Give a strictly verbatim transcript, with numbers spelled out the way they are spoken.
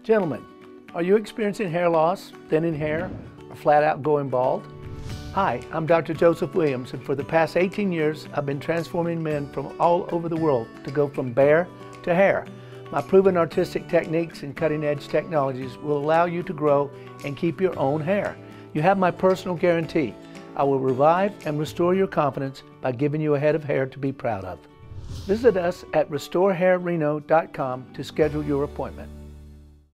Gentlemen, are you experiencing hair loss, thinning hair, or flat out going bald? Hi, I'm Doctor Joseph Williams, and for the past eighteen years, I've been transforming men from all over the world to go from bare to hair. My proven artistic techniques and cutting-edge technologies will allow you to grow and keep your own hair. You have my personal guarantee. I will revive and restore your confidence by giving you a head of hair to be proud of. Visit us at Restore Hair Reno dot com to schedule your appointment.